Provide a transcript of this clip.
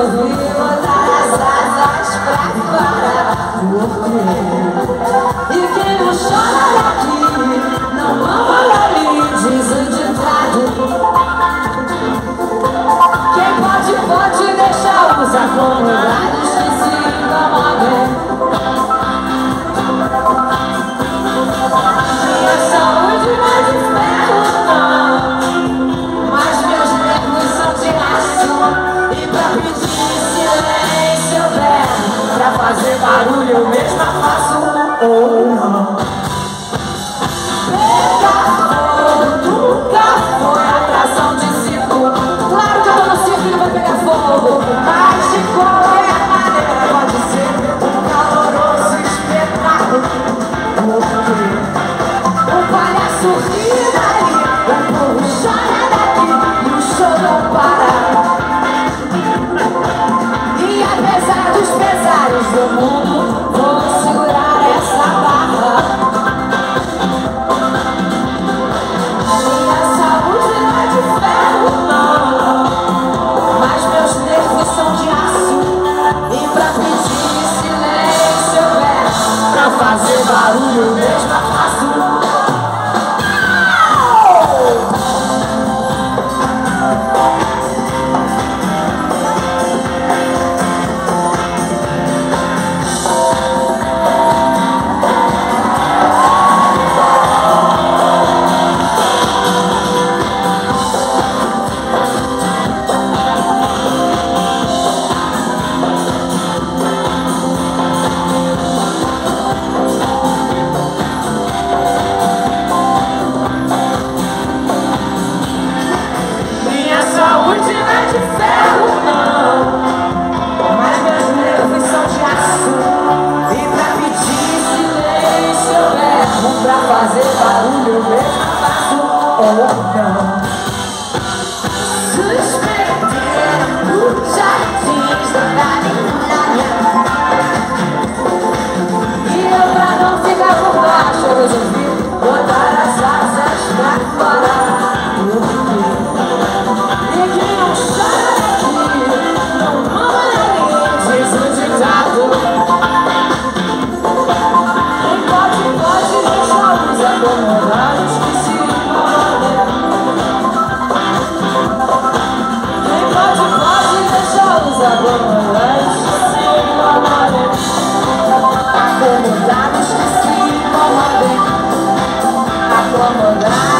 resolvi botar as asas pra fora. Por quê? E quem não chora daqui não mama dali, diz o ditado. Quem pode deixar os acomodados que se incomodem. Minha saúde não é de ferro, não, mas meus nervos são de aço. E pra pedir silêncio eu berro, pra fazer barulho eu mesma faço ou não. Pegar fogo nunca foi atração de circo. Claro que eu tô no circo e não vai pegar fogo, mas de qualquer maneira pode ser um caloroso espetáculo. O palhaço ri dali, o povo chora daqui e o show não para. E apesar dos pesares do mundo, vou segurar essa barra. Minha saúde não é de ferro, não, mas meus nervos são de aço. E pra pedir silêncio eu berro, pra fazer barulho eu mesma faço. Fazer barulho eu mesmo faço ou não. Suspender os jardins da galinha. E eu pra não ficar por baixo eu resolvi botar as asas pra fora. E quem não chora daqui não mama ninguém, diz o ditado. Acomodados que se incomodem. Quem pode deixar os acomodados que se incomodem. Acomodados que se incomodem. Acomodados.